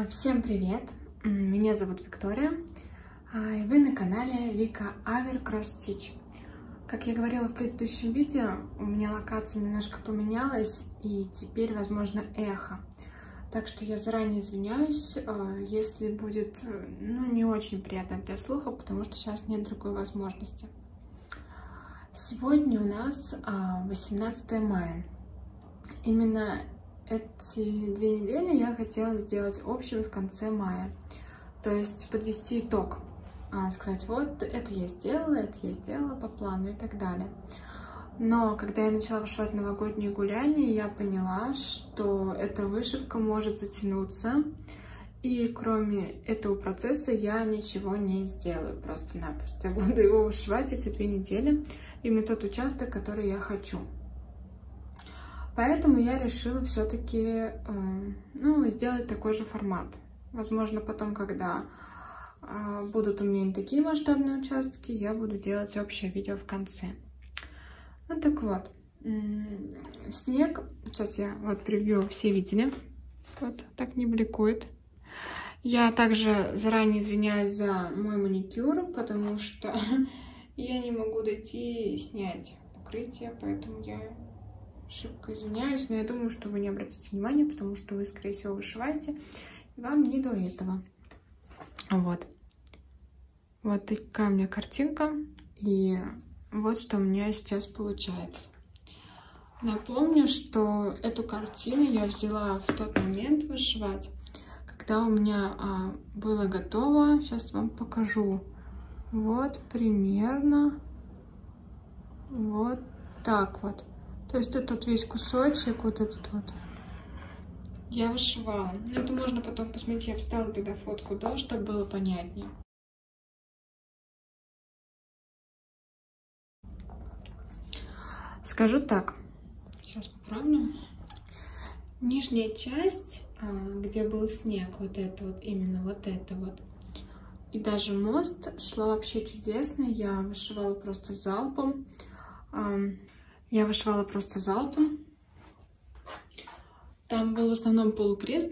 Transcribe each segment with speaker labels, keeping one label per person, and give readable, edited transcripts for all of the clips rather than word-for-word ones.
Speaker 1: Всем привет! Меня зовут Виктория, и вы на канале Вика Авер Cross Stitch. Как я говорила в предыдущем видео, у меня локация немножко поменялась, и теперь возможно эхо. Так что я заранее извиняюсь, если будет не очень приятно для слуха, потому что сейчас нет другой возможности. Сегодня у нас 18 мая. Именно эти 2 недели я хотела сделать общими в конце мая. То есть подвести итог. Сказать, вот это я сделала по плану и так далее. Но когда я начала вышивать новогодние гуляния, я поняла, что эта вышивка может затянуться. И кроме этого процесса я ничего не сделаю просто-напросто. Я буду его вышивать эти 2 недели. Именно тот участок, который я хочу. Поэтому я решила все-таки сделать такой же формат. Возможно, потом, когда будут у меня не такие масштабные участки, я буду делать общее видео в конце. Ну так вот, снег, сейчас я превью, все видели, вот так не бликует. Я также заранее извиняюсь за мой маникюр, потому что я не могу дойти и снять покрытие, поэтому я шибко извиняюсь, но я думаю, что вы не обратите внимания, потому что вы, скорее всего, вышиваете, и вам не до этого. Вот такая у меня картинка, и вот что у меня сейчас получается. Напомню, что эту картину я взяла в тот момент вышивать, когда у меня было готово. Сейчас вам покажу. Вот примерно вот так вот. То есть этот весь кусочек, вот этот вот, я вышивала. Это можно потом посмотреть, я вставлю тогда фотку до, чтобы было понятнее. Скажу так, сейчас поправлю. Нижняя часть, где был снег, вот это вот, именно вот это вот, и даже мост шла вообще чудесно. Я вышивала просто залпом. Там был в основном полукрест.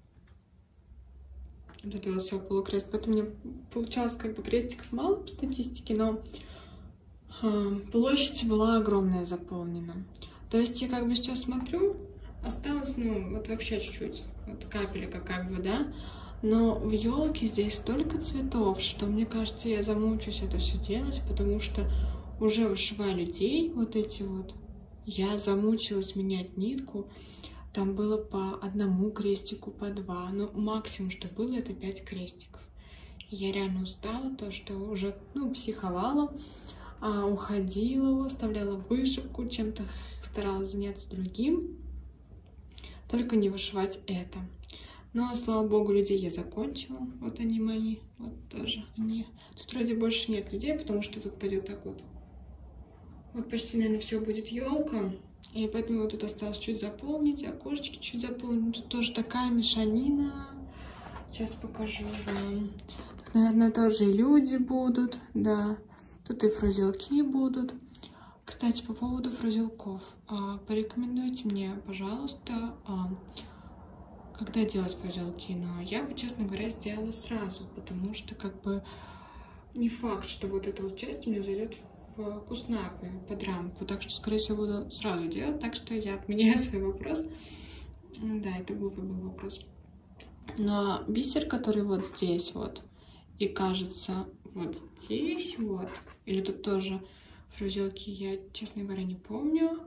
Speaker 1: Вот это вот все полукрест. Поэтому мне получалось крестиков мало по статистике, но площадь была огромная заполнена. То есть я сейчас смотрю, осталось, вот вообще чуть-чуть, вот капелька да. Но в елке здесь столько цветов, что мне кажется, я замучусь это все делать, потому что уже вышивая людей, вот эти вот, я замучилась менять нитку. Там было по 1 крестику, по 2, но максимум, что было, это 5 крестиков. Я реально устала, то что уже, психовала, уходила, оставляла вышивку, чем-то старалась заняться другим, только не вышивать это. Но, слава богу, людей я закончила. Вот они мои, вот тоже они. Тут вроде больше нет людей, потому что тут пойдет так вот. Вот почти, наверное, все будет елка. И поэтому вот тут осталось чуть заполнить, окошечки чуть заполнить. Тут тоже такая мешанина. Сейчас покажу вам. Тут, наверное, тоже и люди будут, да. Тут и фрузелки будут. Кстати, по поводу фрузелков. Порекомендуйте мне, пожалуйста, когда делать фрузелки. Но я бы, честно говоря, сделала сразу, потому что не факт, что вот эта вот часть у меня зайдет в куснапы под рамку. Так что, скорее всего, буду сразу делать. Так что я отменяю свой вопрос. Да, это глупый был вопрос. Но бисер, который вот здесь вот, и кажется, вот здесь вот, или тут тоже фрузелки, я, честно говоря, не помню.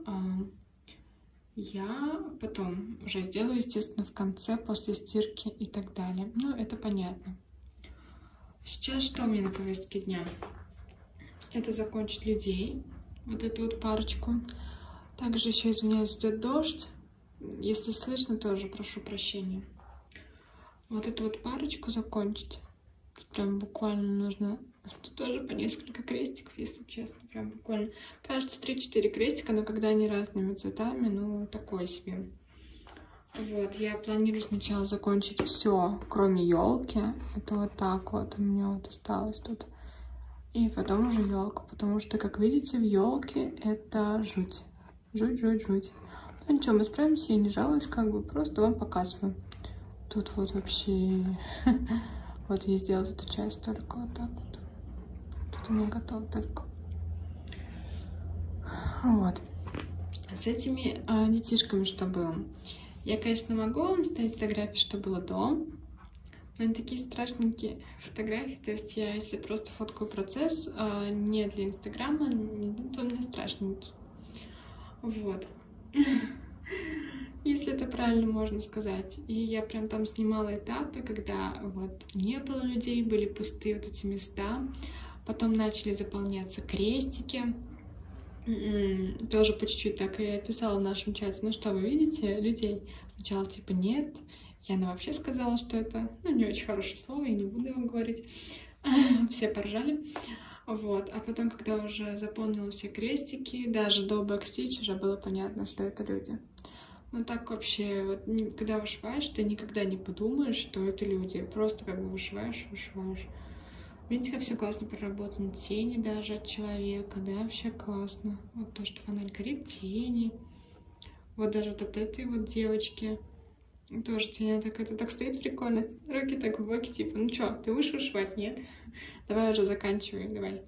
Speaker 1: Я потом уже сделаю, естественно, в конце, после стирки и так далее. Это понятно. Сейчас что у меня на повестке дня? Это закончить людей, вот эту вот парочку. Также еще, извиняюсь, идет дождь. Если слышно, тоже прошу прощения. Вот эту вот парочку закончить. Тут прям буквально нужно... Тут тоже по несколько крестиков, если честно. Прям буквально. Кажется, 3-4 крестика, но когда они разными цветами, такое себе. Вот, я планирую сначала закончить все, кроме елки. Это вот так вот у меня вот осталось тут. И потом уже елку, потому что, как видите, в елке это жуть. Жуть. Ну ничего, мы справимся, я не жалуюсь, просто вам показываю. Тут вот вообще... Вот я сделала эту часть только вот так вот. Тут у меня готово только. Вот. С этими детишками что было? Я, конечно, могу вам ставить фотографии, что было до, но они такие страшненькие фотографии. То есть я, если просто фоткаю процесс, не для Инстаграма, то у меня страшненький. Вот. Если это правильно можно сказать. И я прям там снимала этапы, когда вот не было людей, были пустые вот эти места. Потом начали заполняться крестики. Тоже по чуть-чуть так и описала в нашем чате. Ну что, вы видите людей? Сначала типа нет. Яна вообще сказала, что это, ну, не очень хорошее слово, я не буду его говорить. Все поржали. Вот. А потом, когда уже заполнила все крестики, даже до бэкстич уже было понятно, что это люди. Ну так вообще, вот когда вышиваешь, ты никогда не подумаешь, что это люди. Просто как бы вышиваешь. Видите, как все классно проработано. Тени даже от человека, да, вообще классно. Вот то, что фонарь горит, тени. Вот даже вот от этой вот девочки тоже тень, это так стоит прикольно. Руки так в боки, типа, ну что, ты будешь вышивать? Нет? Давай уже заканчивай, давай.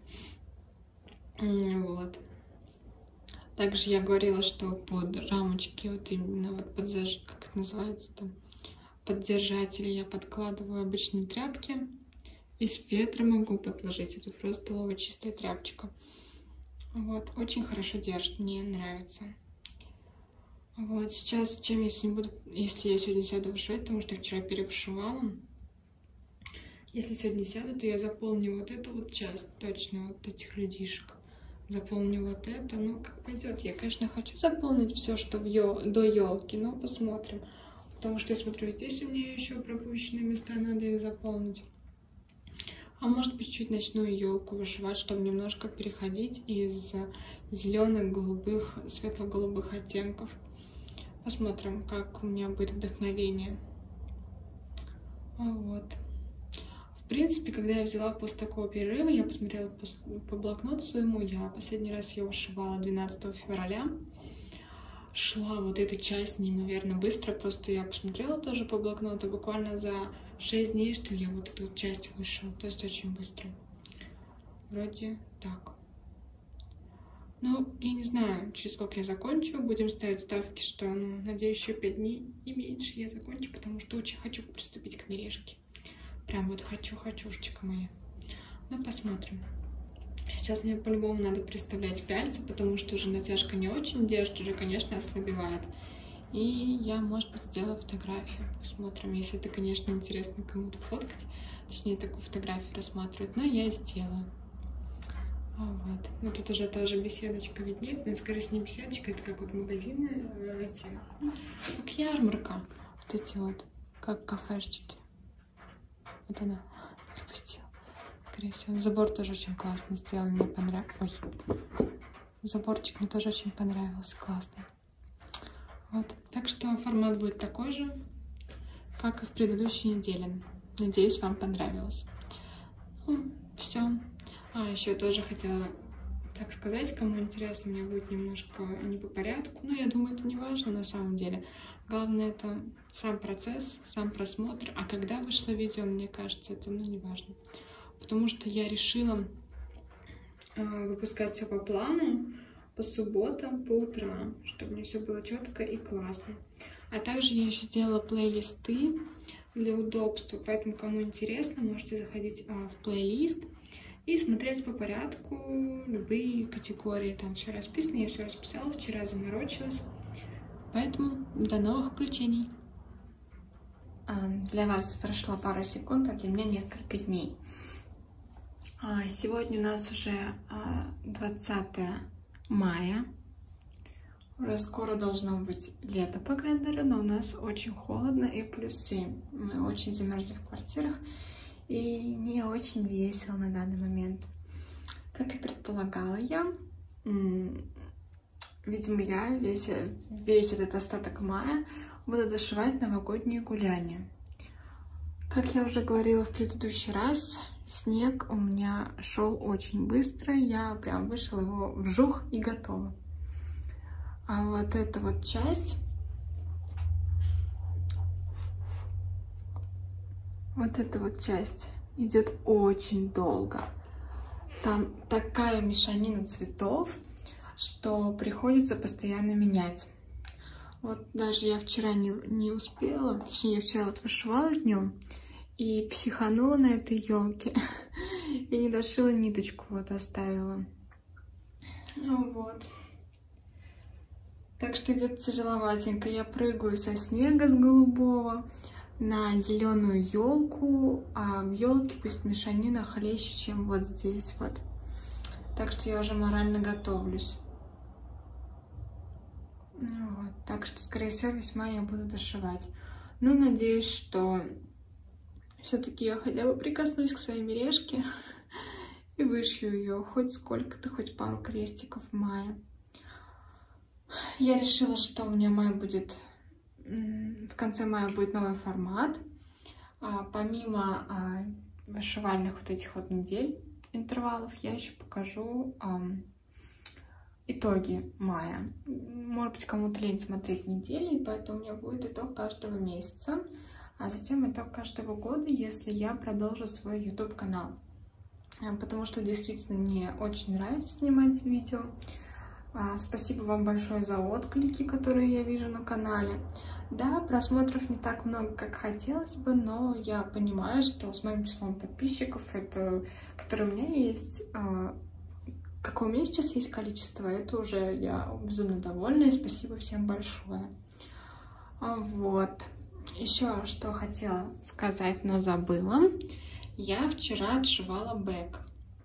Speaker 1: Вот. Также я говорила, что под рамочки, вот именно вот под, как это называется там, поддержатели я подкладываю обычные тряпки. Из фетра могу подложить. Это просто столовая чистая тряпочка. Вот, очень хорошо держит, мне нравится. Вот, сейчас, если я сегодня сяду вышивать, потому что я вчера перевышивала. Если сегодня сяду, то я заполню вот эту вот часть, точно, вот этих людишек. Заполню вот это, ну, как пойдет. Я, конечно, хочу заполнить все, что до елки, но посмотрим. Потому что я смотрю, здесь у меня еще пропущенные места, надо их заполнить. А может быть, чуть начну елку вышивать, чтобы немножко переходить из зеленых, голубых, светло-голубых оттенков. Посмотрим, как у меня будет вдохновение. Вот. В принципе, когда я взяла после такого перерыва, я посмотрела по блокноту своему. Я последний раз ее вышивала 12 февраля. Шла вот эта часть неимоверно быстро. Просто я посмотрела тоже по блокноту. Буквально за 6 дней, что ли, я вот эту часть вышила. То есть очень быстро. Вроде так. Ну, я не знаю, через сколько я закончу. Будем ставить ставки, что, ну, надеюсь, еще 5 дней и меньше я закончу, потому что очень хочу приступить к мережке. Прям вот хочу-хочушечка моя. Ну, посмотрим. Сейчас мне по-любому надо приставлять пяльцы, потому что уже натяжка не очень держит, уже, конечно, ослабевает. И я, может быть, сделаю фотографию. Посмотрим, если это, конечно, интересно кому-то фоткать. Точнее, такую фотографию рассматривать. Но я сделаю. Вот. Ну, тут уже тоже беседочка виднеется. Но, скорее, не беседочка, это как вот магазины, эти, как ярмарка. Вот эти вот, как кафешечки. Вот она запустила. Скорее всего. Забор тоже очень классно сделан. Мне понравился. Ой. Заборчик мне тоже очень понравился. Классный. Вот. Так что формат будет такой же, как и в предыдущей неделе. Надеюсь, вам понравилось. Ну, все. Еще тоже хотела так сказать, кому интересно, у меня будет немножко не по порядку. Но я думаю, это не важно на самом деле. Главное, это сам процесс, сам просмотр. А когда вышло видео, мне кажется, это, ну, не важно. Потому что я решила выпускать все по плану, по субботам, по утрам, чтобы мне все было четко и классно. А также я еще сделала плейлисты для удобства, поэтому, кому интересно, можете заходить в плейлист и смотреть по порядку любые категории. Там все расписано, я все расписала, вчера заморочилась. Поэтому до новых включений. Для вас прошло пару секунд, а для меня несколько дней. Сегодня у нас уже 20 мая. Уже скоро должно быть лето по календарю, но у нас очень холодно и +7. Мы очень замерзли в квартирах и не очень весело на данный момент. Как и предполагала я, видимо, я весь этот остаток мая буду дошивать новогодние гуляния. Как я уже говорила в предыдущий раз, снег у меня шел очень быстро, я прям вышла его вжух и готова. А вот эта вот часть Вот эта вот часть идет очень долго. Там такая мешанина цветов, что приходится постоянно менять. Вот даже я вчера не успела, точнее, я вчера вот вышивала днем и психанула на этой елке и не дошила ниточку, вот оставила. Вот. Так что идет тяжеловатенько. Я прыгаю со снега с голубого на зеленую елку, а в елке пусть мешанина хлеще, чем вот здесь вот. Так что я уже морально готовлюсь. Вот. Так что, скорее всего, весьма я буду дошивать. Но надеюсь, что все-таки я хотя бы прикоснусь к своей мережке и вышью ее хоть сколько-то, хоть пару крестиков в мае. Я решила, что у меня май будет... В конце мая будет новый формат. Помимо вышивальных вот этих вот недель, интервалов, я еще покажу итоги мая. Может быть, кому-то лень смотреть недели, поэтому у меня будет итог каждого месяца, а затем итог каждого года, если я продолжу свой YouTube-канал. Потому что действительно мне очень нравится снимать видео. Спасибо вам большое за отклики, которые я вижу на канале. Да, просмотров не так много, как хотелось бы, но я понимаю, что с моим числом подписчиков, которые у меня есть, какое у меня сейчас есть количество, это уже я безумно довольна, и спасибо всем большое. Вот. Еще что хотела сказать, но забыла. Я вчера отшивала бэк.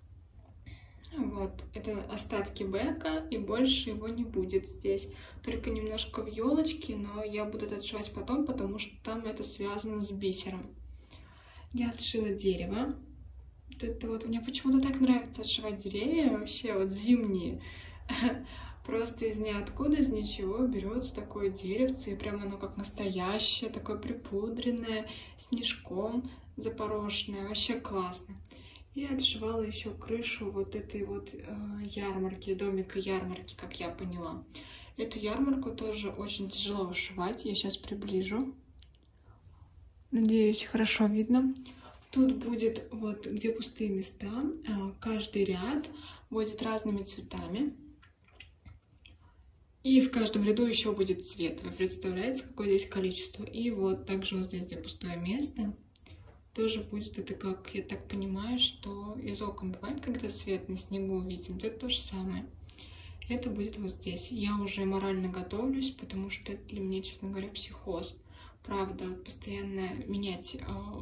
Speaker 1: Вот, это остатки бэка, и больше его не будет здесь. Только немножко в елочке, но я буду это отшивать потом, потому что там это связано с бисером. Я отшила дерево. Вот это вот, мне почему-то так нравится отшивать деревья, вообще вот зимние. Просто из ниоткуда, из ничего берется такое деревце, и прям оно как настоящее, такое припудренное, снежком запорошенное, вообще классно. И отшивала еще крышу вот этой вот ярмарки, домика ярмарки, как я поняла. Эту ярмарку тоже очень тяжело вышивать, я сейчас приближу. Надеюсь, хорошо видно. Тут будет вот где пустые места, каждый ряд будет разными цветами. И в каждом ряду еще будет цвет. Вы представляете, какое здесь количество? И вот также вот здесь, где пустое место, тоже будет это, как я так понимаю, что из окон бывает, когда свет на снегу видим, это то же самое. Это будет вот здесь. Я уже морально готовлюсь, потому что это для меня, честно говоря, психоз. Правда, постоянно менять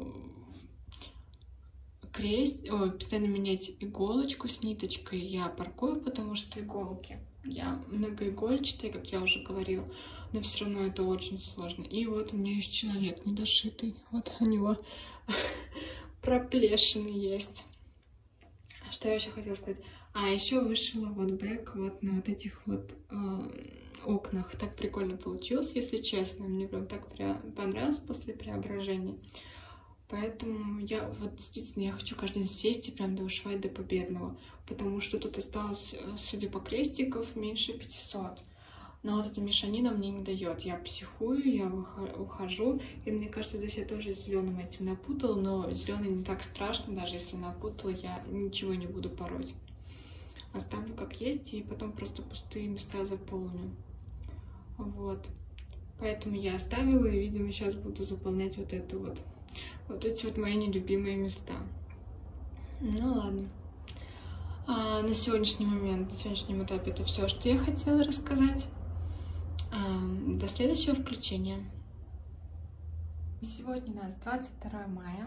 Speaker 1: постоянно менять иголочку с ниточкой я паркую, потому что иголки. Я многоигольчатая, как я уже говорила, но все равно это очень сложно. И вот у меня есть человек недошитый, вот у него проплешины есть. Что я еще хотела сказать? Еще вышила вот бэк вот на вот этих вот окнах. Так прикольно получилось, если честно. Мне прям так понравилось после преображения. Поэтому я вот действительно я хочу каждый день сесть и прям довышивать до победного. Потому что тут осталось, судя по крестиков, меньше 500. Но вот эта мешанина мне не дает. Я психую, я ухожу. И мне кажется, здесь я тоже зеленым этим напутала. Но зеленый не так страшно, даже если напутала, я ничего не буду пороть. Оставлю как есть и потом просто пустые места заполню. Вот. Поэтому я оставила и, видимо, сейчас буду заполнять вот эту вот. Вот эти вот мои нелюбимые места. Ну ладно. На сегодняшний момент, на сегодняшнем этапе это все, что я хотела рассказать. До следующего включения. Сегодня у нас 22 мая.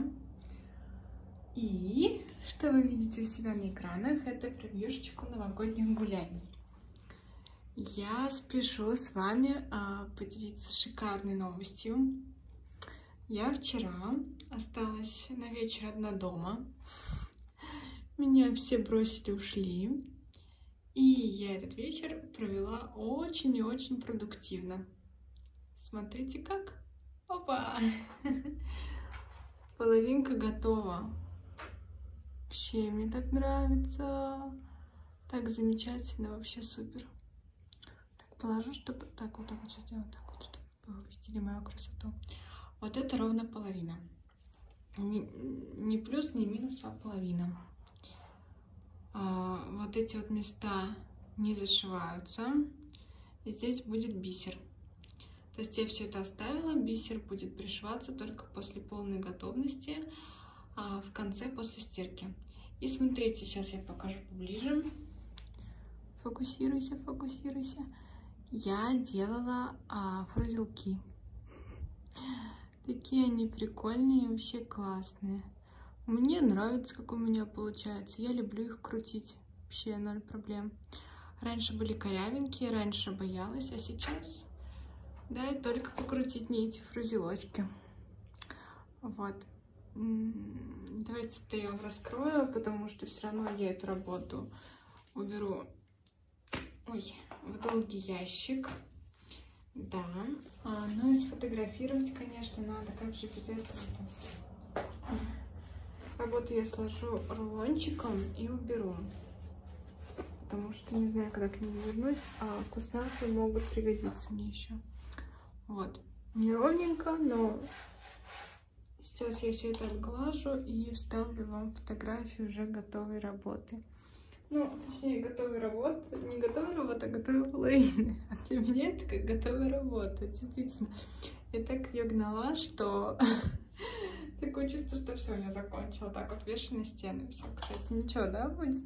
Speaker 1: И что вы видите у себя на экранах, это превьюшечку новогодних гуляний. Я спешу с вами поделиться шикарной новостью. Я вчера осталась на вечер одна дома. Меня все бросили, ушли. И я этот вечер провела очень и очень продуктивно. Смотрите как. Опа! Половинка готова. Вообще, мне так нравится. Так замечательно, вообще супер. Так, положу, чтобы... Так, вот сейчас сделаю, так вот, чтобы вы увидели мою красоту. Вот это ровно половина. не плюс, не минус, а половина. Вот эти вот места не зашиваются. И здесь будет бисер. То есть я все это оставила. Бисер будет пришиваться только после полной готовности, в конце, после стирки. И смотрите, сейчас я покажу поближе. Фокусируйся, фокусируйся. Я делала фрузелки. Такие они прикольные, вообще классные. Мне нравится, как у меня получается. Я люблю их крутить. Вообще 0 проблем. Раньше были корявенькие, раньше боялась, а сейчас, да, и только покрутить нити, фрузелочки. Вот. Давайте это я вам раскрою, потому что все равно я эту работу уберу в долгий ящик. Да. Ну и сфотографировать, конечно, надо. Как же без этого-то? Работу я сложу рулончиком и уберу. Потому что не знаю, когда к ней вернусь, а вкусняшки могут пригодиться мне еще. Вот. Неровненько, но сейчас я все это отглажу и вставлю вам фотографию уже готовой работы. Ну, точнее, готовой работы, не готовой работы, а готовой половины. А для меня это как готовая работа, действительно. Я так ее гнала, что такое чувство, что все, я закончила. Так вот вешаю на стену. Все, кстати, ничего, да, будет?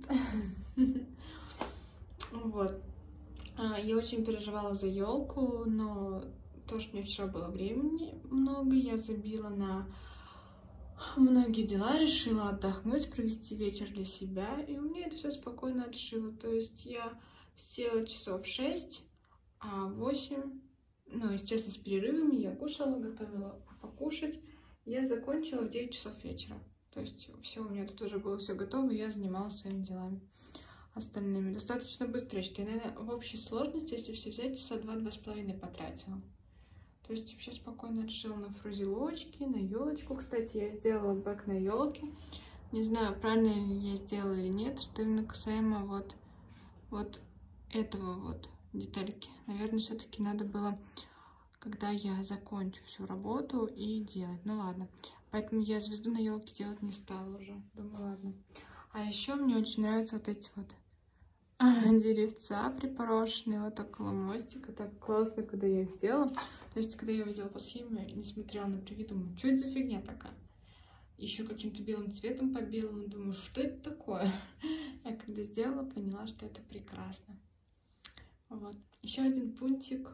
Speaker 1: Вот. Я очень переживала за елку, но то, что у меня вчера было времени много, я забила на многие дела, решила отдохнуть, провести вечер для себя, и у меня это все спокойно отшило. То есть я села часов 6, а 8, ну, естественно, с перерывами я кушала, готовила покушать. Я закончила в 9 часов вечера. То есть все, у меня тут уже было все готово, и я занималась своими делами остальными. Достаточно быстро, что я, наверное, в общей сложности, если все взять, часа 2-2,5 потратила. То есть вообще спокойно отшила на фрузелочки, на елочку. Кстати, я сделала бэк на елке. Не знаю, правильно ли я сделала или нет, что именно касаемо вот этого вот детальки. Наверное, все-таки надо было, когда я закончу всю работу, и делать. Ну ладно. Поэтому я звезду на елке делать не стала уже. Думаю, ладно. А еще мне очень нравятся вот эти вот деревца припорошенные вот около мостика. Так классно, когда я их сделала. То есть, когда я видела по схеме и не смотрела на превью, думаю, что это за фигня такая? Еще каким-то белым цветом по белому, думаю, что это такое? Я когда сделала, поняла, что это прекрасно. Вот. Еще один пунктик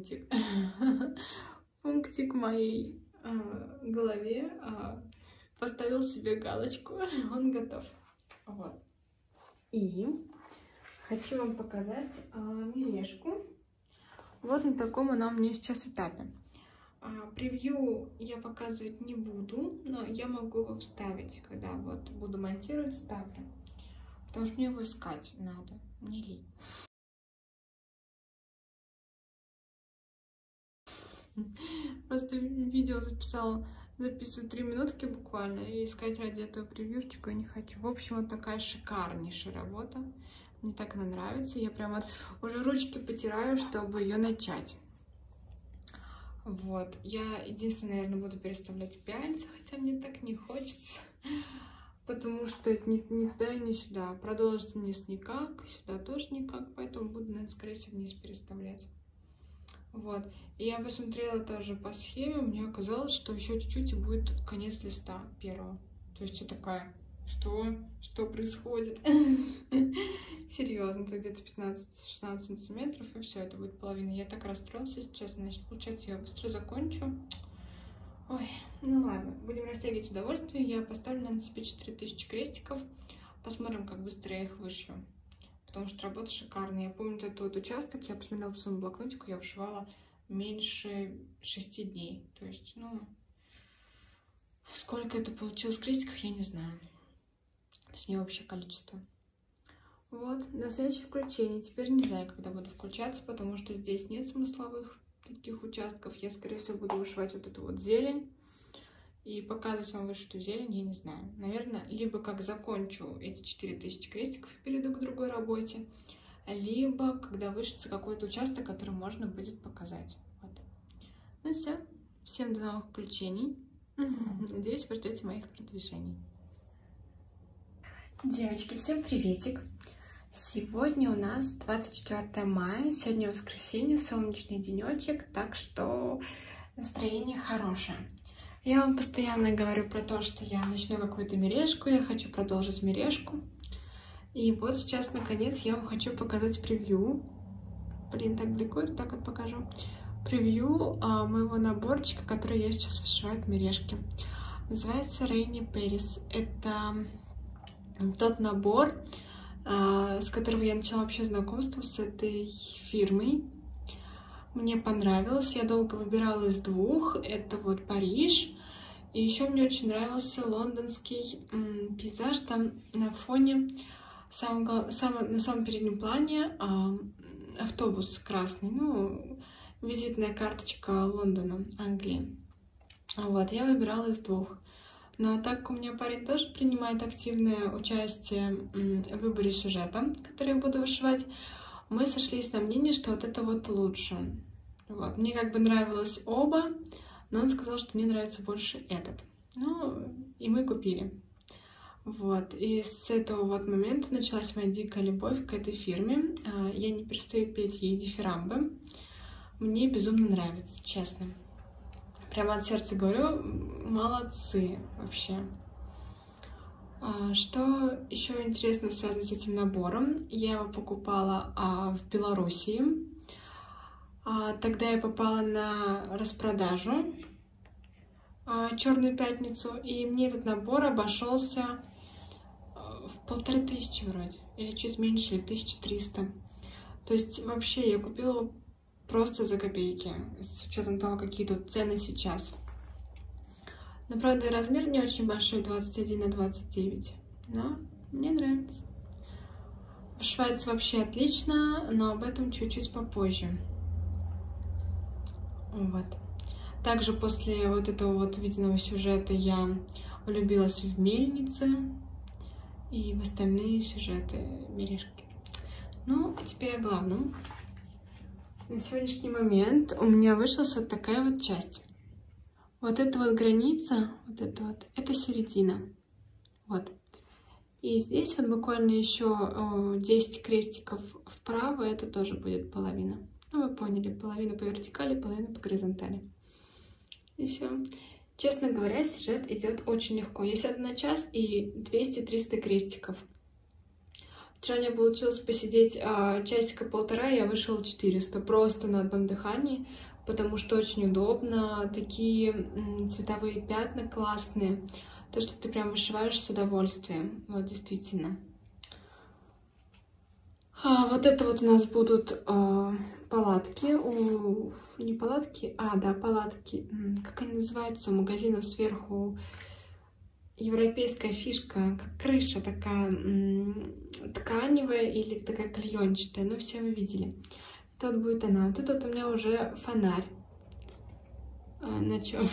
Speaker 1: в моей голове. Поставил себе галочку, он готов. Вот. И хочу вам показать мережку. Вот на таком она у меня сейчас этапе. Превью я показывать не буду, но я могу его вставить, когда вот буду монтировать, вставлю. Потому что мне его искать надо, не лень. Просто видео записываю 3 минутки буквально, и искать ради этого превьюшечку я не хочу. В общем, вот такая шикарнейшая работа. Мне так она нравится. Я прямо уже ручки потираю, чтобы ее начать. Вот. Я единственное, наверное, буду переставлять пяльцы, хотя мне так не хочется. Потому что это ни туда и ни сюда. Продолжить вниз никак, сюда тоже никак. Поэтому буду, наверное, скорее всего, вниз переставлять. Вот. И я посмотрела тоже по схеме. Мне оказалось, что еще чуть-чуть и будет конец листа первого. То есть я такая, что происходит? Серьезно, это где-то 15-16 сантиметров, и все, это будет половина. Я так расстроилась, если честно. Значит, получается, я быстро закончу. Ой, ну ладно, будем растягивать удовольствие. Я поставлю на себе 4000 крестиков. Посмотрим, как быстро я их вышью. Потому что работа шикарная. Я помню этот вот участок, я посмотрела по своему блокнотику, я вышивала меньше 6 дней. То есть, ну, сколько это получилось в крестиках, я не знаю. Точнее, общее количество. Вот, на следующее включение. Теперь не знаю, когда буду включаться, потому что здесь нет смысловых таких участков. Я, скорее всего, буду вышивать вот эту вот зелень. И показывать вам вышитую зелень я не знаю. Наверное, либо как закончу эти 4000 крестиков и перейду к другой работе, либо когда вышится какой-то участок, который можно будет показать. Вот. Ну все. Всем до новых включений. Надеюсь, вы ждете моих продвижений. Девочки, всем приветик! Сегодня у нас 24 мая, сегодня воскресенье, солнечный денечек, так что настроение хорошее. Я вам постоянно говорю про то, что я начну какую-то мережку, я хочу продолжить мережку. И вот сейчас, наконец, я вам хочу показать превью. Блин, так далеко, так вот покажу. Превью моего наборчика, который я сейчас вышиваю в мережке. Называется Rainy Paris. Это тот набор, с которого я начала вообще знакомство с этой фирмой. Мне понравилось, я долго выбирала из двух. Это вот Париж. И еще мне очень нравился лондонский пейзаж. Там на фоне, на самом переднем плане автобус красный. Ну, визитная карточка Лондона, Англии. Вот, я выбирала из двух. Но так как у меня парень тоже принимает активное участие в выборе сюжета, который я буду вышивать, мы сошлись на мнении, что вот это вот лучше. Вот. Мне как бы нравилось оба, но он сказал, что мне нравится больше этот. Ну, и мы купили. Вот. И с этого вот момента началась моя дикая любовь к этой фирме. Я не перестаю петь ей дифирамбы. Мне безумно нравится, честно. Прямо от сердца говорю, молодцы вообще. Что еще интересно связано с этим набором? Я его покупала в Белоруссии. Тогда я попала на распродажу Черную пятницу, и мне этот набор обошелся в 1500 вроде, или чуть меньше, 1300. То есть вообще я купила его просто за копейки, с учетом того, какие тут цены сейчас. Но, правда, размер не очень большой, 21 на 29. Но мне нравится. Вышивается вообще отлично, но об этом чуть-чуть попозже. Вот. Также после вот этого вот виденного сюжета я влюбилась в мельницы и в остальные сюжеты мережки. Ну, а теперь о главном. На сегодняшний момент у меня вышла вот такая вот часть. Вот эта вот граница, вот это середина. Вот. И здесь вот буквально еще 10 крестиков вправо, это тоже будет половина. Ну, вы поняли, половина по вертикали, половина по горизонтали. И все. Честно говоря, сюжет идет очень легко. Есть одна час и 200-300 крестиков. Вчера мне получилось посидеть часика полтора, я вышила 400, просто на одном дыхании, потому что очень удобно, такие цветовые пятна классные, то, что ты прям вышиваешь с удовольствием, вот действительно. Вот это вот у нас будут палатки, не палатки, да, палатки, как они называются, у магазинов сверху. Европейская фишка, как крыша такая тканевая или такая клеенчатая, ну все вы видели. Это вот будет она. Вот это вот у меня уже фонарь. На чем?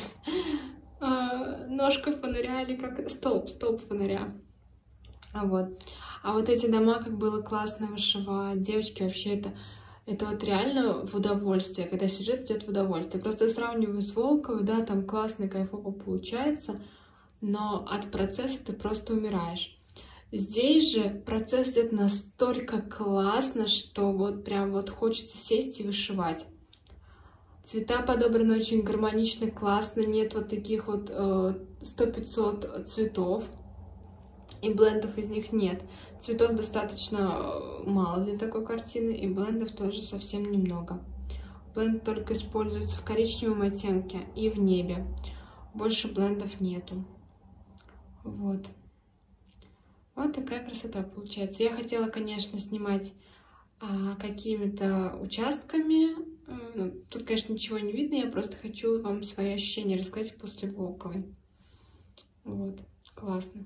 Speaker 1: Ножка фонаря или как это? Столб фонаря. А вот эти дома, как было классно вышивать. Девочки, вообще это вот реально в удовольствие, когда сюжет идет в удовольствие. Просто сравниваю с Волковой, да, там классно, кайфово получается. Но от процесса ты просто умираешь. Здесь же процесс идет настолько классно, что вот прям вот хочется сесть и вышивать. Цвета подобраны очень гармонично, классно. Нет вот таких вот 100-500 цветов. И блендов из них нет. Цветов достаточно мало для такой картины, и блендов тоже совсем немного. Бленд только используется в коричневом оттенке и в небе. Больше блендов нету. Вот. Вот такая красота получается. Я хотела, конечно, снимать какими-то участками. Ну, тут, конечно, ничего не видно. Я просто хочу вам свои ощущения рассказать после Волковой. Вот. Классно.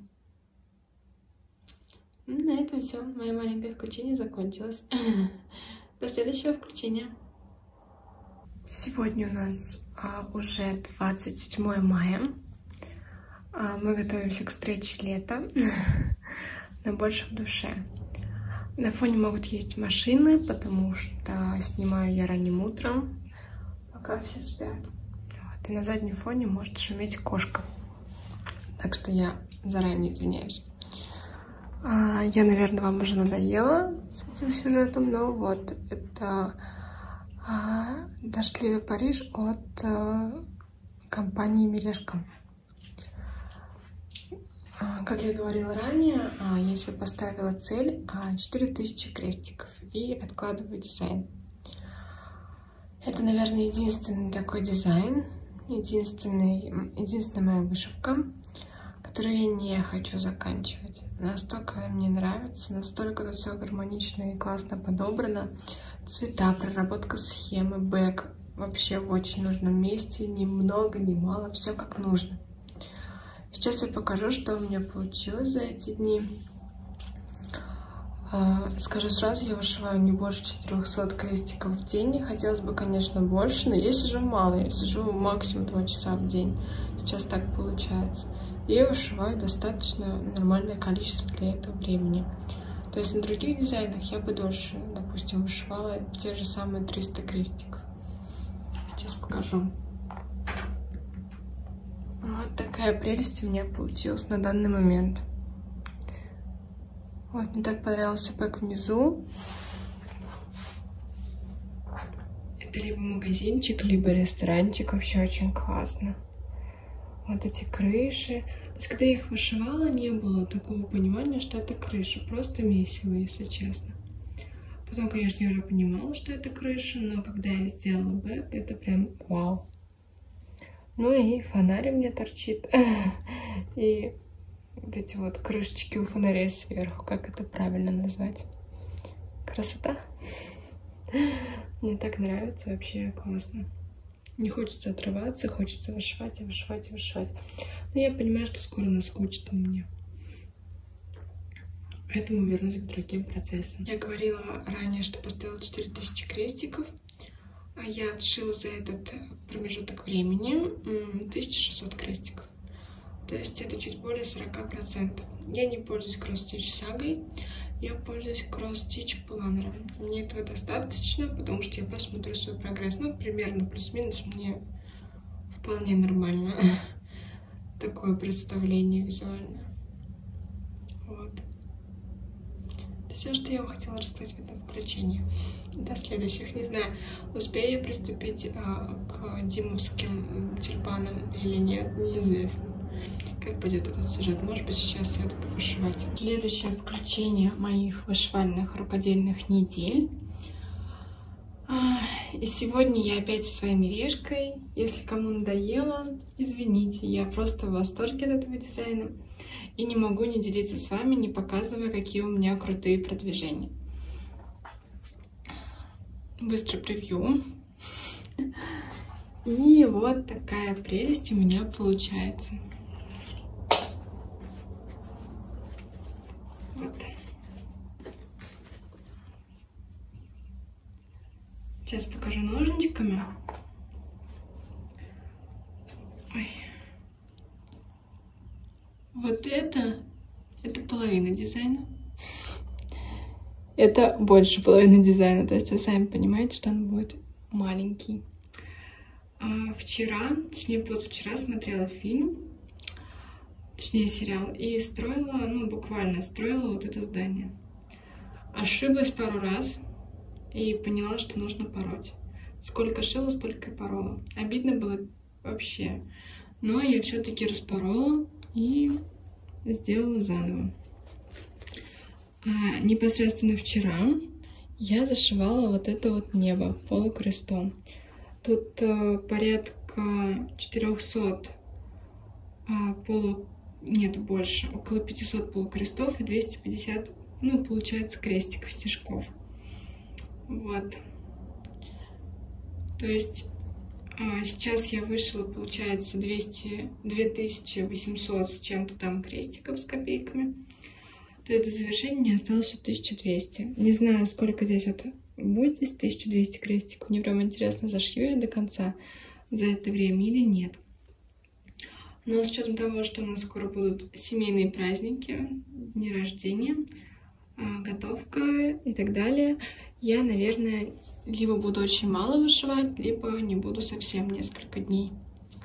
Speaker 1: На этом все. Мое маленькое включение закончилось. До следующего включения. Сегодня у нас уже 27 мая. Мы готовимся к встрече лета, но больше в душе. На фоне могут есть машины, потому что снимаю я ранним утром, пока все спят. Вот. и на заднем фоне может шуметь кошка. Так что я заранее извиняюсь. Я, наверное, вам уже надоела с этим сюжетом, но вот это «Дождливый Париж» от компании «Мелешко». Как я говорила ранее, я себе поставила цель 4000 крестиков и откладываю дизайн. Это, наверное, единственный такой дизайн, единственная моя вышивка, которую я не хочу заканчивать. Настолько мне нравится, настолько тут все гармонично и классно подобрано. Цвета, проработка схемы, бэк вообще в очень нужном месте, ни много, ни мало, все как нужно. Сейчас я покажу, что у меня получилось за эти дни. Скажу сразу, я вышиваю не больше 400 крестиков в день. Хотелось бы, конечно, больше, но я сижу мало, я сижу максимум 2 часа в день. Сейчас так получается. И я вышиваю достаточно нормальное количество для этого времени. То есть на других дизайнах я бы дольше, допустим, вышивала те же самые 300 крестиков. Сейчас покажу. Вот такая прелесть у меня получилась на данный момент. Вот, мне так понравился бэк внизу. Это либо магазинчик, либо ресторанчик. Вообще очень классно. Вот эти крыши. То есть, когда я их вышивала, не было такого понимания, что это крыша. Просто месиво, если честно. Потом, конечно, я уже понимала, что это крыша, но когда я сделала бэк, это прям вау. Ну и фонарь у меня торчит. И вот эти вот крышечки у фонарей сверху. Как это правильно назвать? Красота. Мне так нравится, вообще классно. Не хочется отрываться, хочется вышивать и вышивать и вышивать. Но я понимаю, что скоро наскучит у меня. Поэтому вернусь к другим процессам. Я говорила ранее, что поставила 4000 крестиков. Я отшила за этот промежуток времени 1600 крестиков. То есть это чуть более 40%. Я не пользуюсь кросс-стич сагой, я пользуюсь кросс-стич планером. Мне этого достаточно, потому что я просто смотрю свой прогресс. Ну, примерно плюс-минус мне вполне нормально такое представление визуально. Вот. Это все, что я вам хотела рассказать в этом включении. До следующих. Не знаю, успею я приступить к димовским тюльпанам или нет, неизвестно. Как пойдет этот сюжет. Может быть, сейчас сяду повышивать. Следующее включение моих вышивальных рукодельных недель. И сегодня я опять со своей мережкой. Если кому надоело, извините. Я просто в восторге от этого дизайна. И не могу не делиться с вами, не показывая, какие у меня крутые продвижения. Быстро превью. И вот такая прелесть у меня получается. Вот. Сейчас покажу ножничками. Ой. Вот это половина дизайна. Это больше половины дизайна, то есть вы сами понимаете, что он будет маленький. Вчера, точнее позавчера, смотрела фильм, точнее сериал, и строила, ну буквально строила вот это здание. Ошиблась пару раз и поняла, что нужно пороть. Сколько шила, столько и порола. Обидно было вообще, но я все-таки распорола и сделала заново. Непосредственно вчера я зашивала вот это вот небо полукрестом. Тут порядка 400 нет, больше, около 500 полукрестов и 250, ну, получается, крестиков, стежков. Вот. То есть сейчас я вышила, получается, 2800 с чем-то там крестиков с копейками. То есть до завершения мне осталось 1200. Не знаю, сколько здесь вот будет, здесь 1200 крестиков. Мне прям интересно, зашью я до конца за это время или нет. Но с учетом того, что у нас скоро будут семейные праздники, дни рождения, готовка и так далее, я, наверное, либо буду очень мало вышивать, либо не буду совсем несколько дней.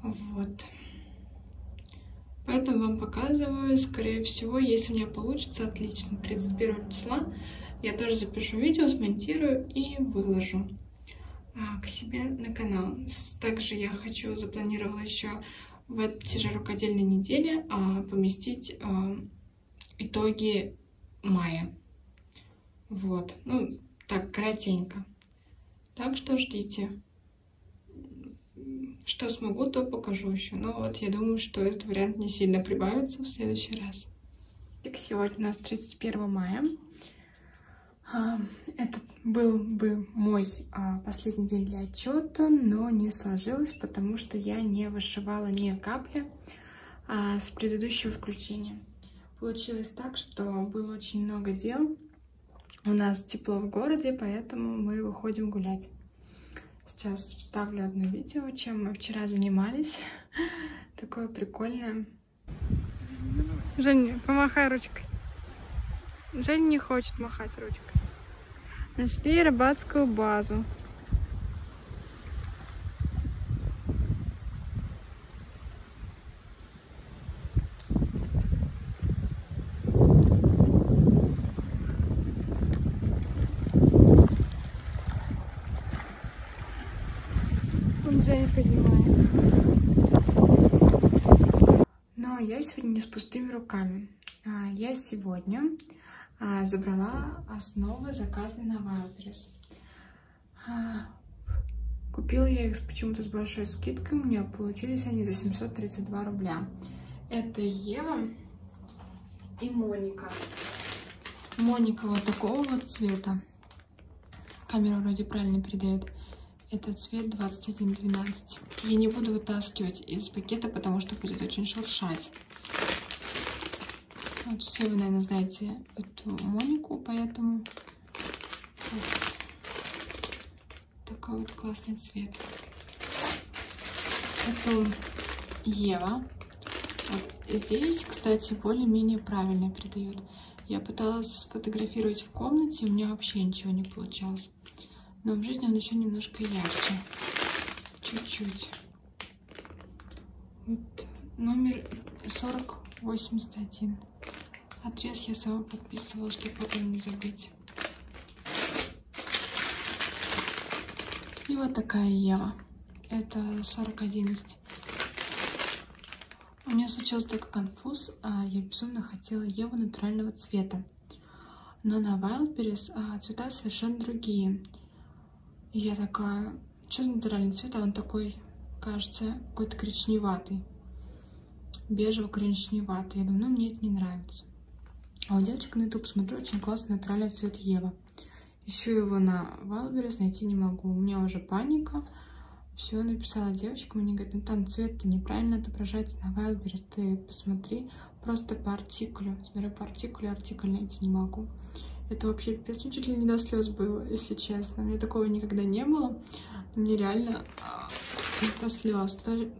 Speaker 1: Вот. Поэтому вам показываю. Скорее всего, если у меня получится, отлично. 31 числа я тоже запишу видео, смонтирую и выложу к себе на канал. Также я запланировала еще в эти же рукодельные недели поместить итоги мая. Вот. Ну, так, коротенько. Так что ждите. Что смогу, то покажу еще. Но вот я думаю, что этот вариант не сильно прибавится в следующий раз. Сегодня у нас 31 мая. Этот был бы мой последний день для отчета, но не сложилось, потому что я не вышивала ни капли с предыдущего включения. Получилось так, что было очень много дел. У нас тепло в городе, поэтому мы выходим гулять. Сейчас вставлю одно видео, чем мы вчера занимались. Такое прикольное.
Speaker 2: Женя, помахай ручкой. Женя не хочет махать ручкой. Нашли рыбацкую базу. Он Женя поднимает.
Speaker 1: Но я сегодня не с пустыми руками. Я сегодня забрала основы, заказанные на Wildberries. Купила я их почему-то с большой скидкой. У меня получились они за 732 рубля. Это Ева и Моника. Моника вот такого вот цвета. Камера вроде правильно передает. Это цвет 2112. Я не буду вытаскивать из пакета, потому что будет очень шуршать. Вот все вы, наверное, знаете эту Монику, поэтому вот такой вот классный цвет. Потом Ева. Вот здесь, кстати, более-менее правильно передает. Я пыталась сфотографировать в комнате, у меня вообще ничего не получалось. Но в жизни он еще немножко ярче. Чуть-чуть. Вот номер 4081. Отрез я сама подписывала, чтобы потом не забыть. И вот такая Ева. Это 4011. У меня случился такой конфуз. Я безумно хотела Еву натурального цвета. Но на Wildberries цвета совершенно другие. И я такая, что за натуральный цвет? А он такой, кажется, какой-то коричневатый. Бежево-коричневатый. Я думаю, ну мне это не нравится. А у девочек на YouTube смотрю, очень классный натуральный цвет Ева. Ищу его на Wildberries, найти не могу. У меня уже паника. Все, написала девочкам, они говорят, ну там цвет-то неправильно отображается на Wildberries, ты посмотри просто по артикулю. Смотрю по артикулю, артикль найти не могу. Это вообще пипец, чуть ли не до слез было, если честно. У меня такого никогда не было. Мне реально до слез.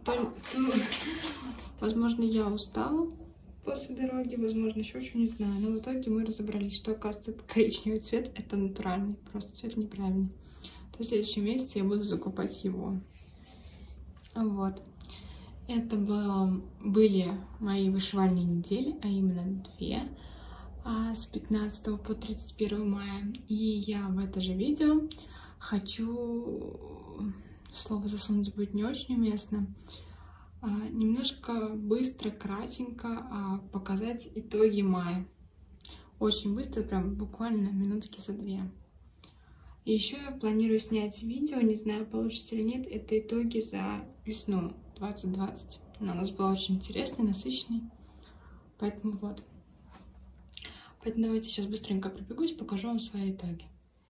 Speaker 1: Возможно, я устала после дороги, возможно, еще что, не знаю. Но в итоге мы разобрались, что, оказывается, это коричневый цвет, это натуральный, просто цвет неправильный. То в следующем месяце я буду закупать его. Вот. Это были мои вышивальные недели, а именно 2, с 15 по 31 мая. И я в это же видео хочу, слово засунуть будет не очень уместно, немножко быстро, кратенько показать итоги мая. Очень быстро, прям буквально минутки за 2. И еще я планирую снять видео, не знаю, получится или нет, это итоги за весну 2020. Она у нас была очень интересной, насыщенной, поэтому вот. Поэтому давайте сейчас быстренько пробегусь, покажу вам свои итоги.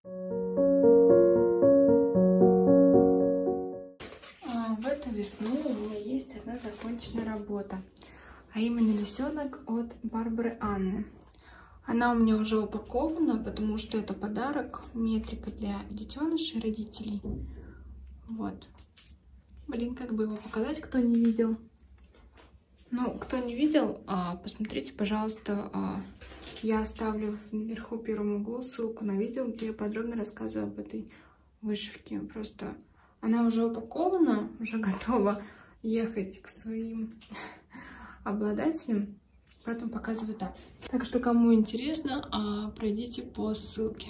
Speaker 1: В эту весну у меня есть одна законченная работа, а именно лисенок от Барбары Анны. Она у меня уже упакована, потому что это подарок, метрика для детенышей, родителей. Вот. Блин, как бы его показать, кто не видел. Ну, кто не видел, посмотрите, пожалуйста, я оставлю вверху в первом углу ссылку на видео, где я подробно рассказываю об этой вышивке. Просто она уже упакована, уже готова, ехать к своим обладателям, поэтому показываю так. Так что, кому интересно, пройдите по ссылке.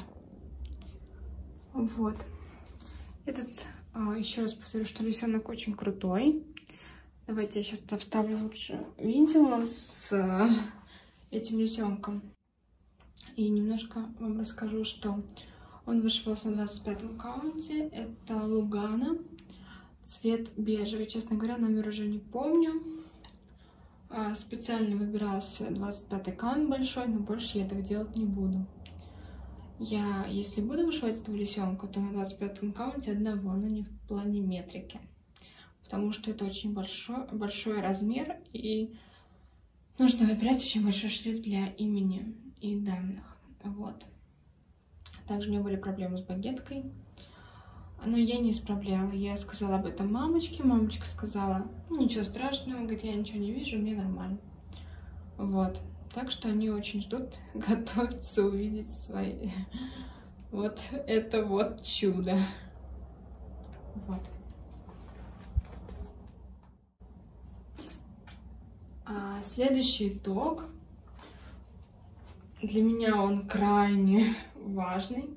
Speaker 1: Вот. Этот, еще раз повторю, что лисенок очень крутой. Давайте я сейчас вставлю лучше видео с этим лисенком. И немножко вам расскажу, что он вышивался на 25-м каунте. Это Лугана. Цвет бежевый. Честно говоря, номер уже не помню. Специально выбирался 25-й каунт большой, но больше я этого делать не буду. Я, если буду вышивать этого лисенка, то на 25-м каунте одного, но не в плане метрики. Потому что это очень большой размер, и нужно выбирать очень большой шрифт для имени и данных. Вот. Также у меня были проблемы с багеткой. Но я не исправляла. Я сказала об этом мамочке. Мамочка сказала, ничего страшного, говорит, я ничего не вижу, мне нормально. Вот. Так что они очень ждут, готовятся увидеть свои... Вот это вот чудо. Вот. Следующий итог. Для меня он крайне важный.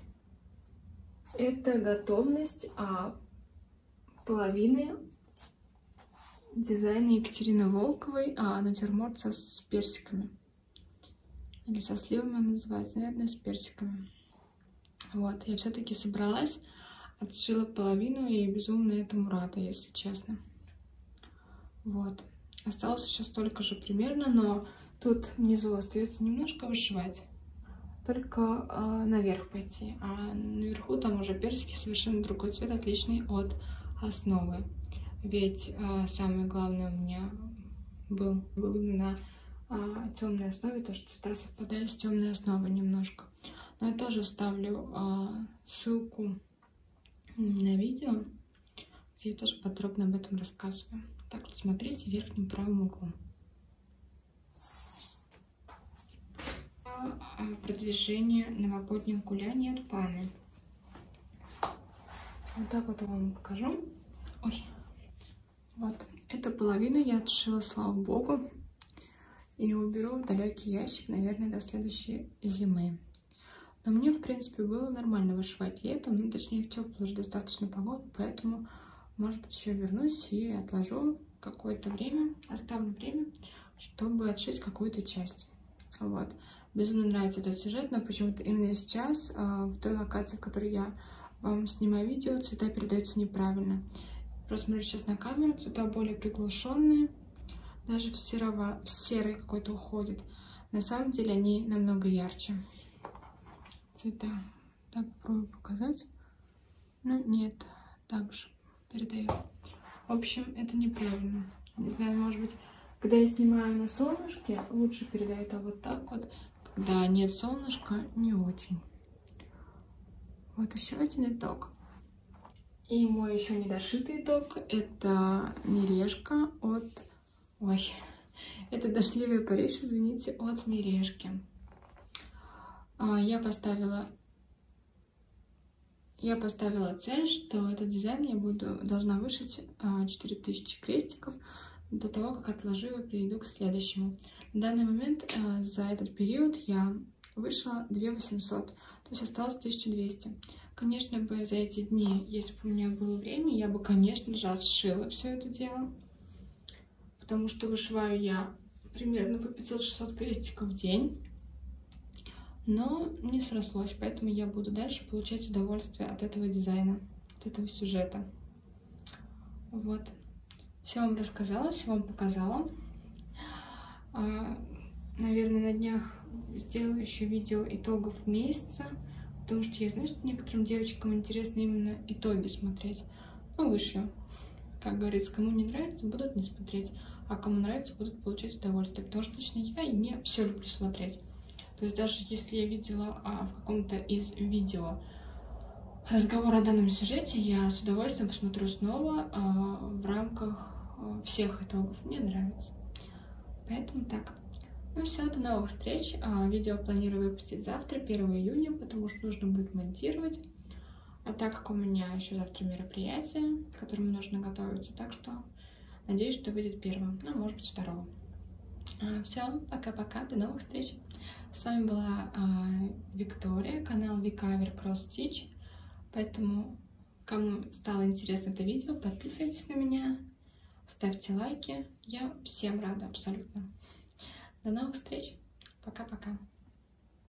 Speaker 1: Это готовность половины дизайна Екатерины Волковой, натюрморт с персиками. Или со сливами он называется, наверное, с персиками. Вот, я все-таки собралась, отшила половину и безумно этому рада, если честно. Вот. Осталось еще столько же примерно, но тут внизу остается немножко вышивать. Только наверх пойти, а наверху там уже персики совершенно другой цвет, отличный от основы. Ведь самое главное у меня был именно темной основе, то что цвета совпадали с темной основой немножко. Но я тоже ставлю ссылку на видео, где я тоже подробно об этом рассказываю. Так вот, смотрите в верхнем правом углу. Продвижение новогодних гуляний от Паны. Вот так вот я вам покажу. Ой. Вот, эту половину я отшила, слава богу, и уберу в далекий ящик, наверное, до следующей зимы. Но мне, в принципе, было нормально вышивать летом, ну, точнее, в теплую уже достаточно погоду, поэтому, может быть, еще вернусь и отложу какое-то время, оставлю время, чтобы отшить какую-то часть. Вот. Безумно нравится этот сюжет, но почему-то именно сейчас, в той локации, в которой я вам снимаю видео, цвета передаются неправильно. Просто смотрю сейчас на камеру, цвета более приглушенные, даже в серый какой-то уходит. На самом деле они намного ярче. Цвета. Так, попробую показать. Ну, нет, так же передаю. В общем, это неправильно. Не знаю, может быть, когда я снимаю на солнышке, лучше передает, а вот так вот, когда нет солнышка, не очень. Вот еще один итог. И мой еще недошитый итог — это мережка от... Ой, это дошливый Париж, извините, от мережки. Я поставила цель, что этот дизайн я должна вышить 4000 крестиков до того, как отложу его и перейду к следующему. На данный момент за этот период я вышла 2800, то есть осталось 1200. Конечно бы за эти дни, если бы у меня было время, я бы, конечно же, отшила все это дело, потому что вышиваю я примерно по 500-600 крестиков в день. Но не срослось, поэтому я буду дальше получать удовольствие от этого дизайна, от этого сюжета. Вот. Все вам рассказала, все вам показала. Наверное, на днях сделаю еще видео итогов месяца, потому что я знаю, что некоторым девочкам интересно именно итоги смотреть. Ну, вышлю. Как говорится, кому не нравится, будут не смотреть, а кому нравится, будут получать удовольствие. Потому что лично я не все люблю смотреть. То есть даже если я видела в каком-то из видео разговор о данном сюжете, я с удовольствием посмотрю снова в рамках всех итогов. Мне нравится. Поэтому так. Ну все, до новых встреч. Видео планирую выпустить завтра, 1 июня, потому что нужно будет монтировать. А так как у меня еще завтра мероприятие, к которому нужно готовиться, так что Надеюсь, что выйдет первым, ну, может быть, второго. Все, пока-пока, до новых встреч. С вами была Виктория, канал Викавер Cross Stitch. Поэтому, кому стало интересно это видео, подписывайтесь на меня, ставьте лайки. Я всем рада абсолютно. До новых встреч. Пока-пока.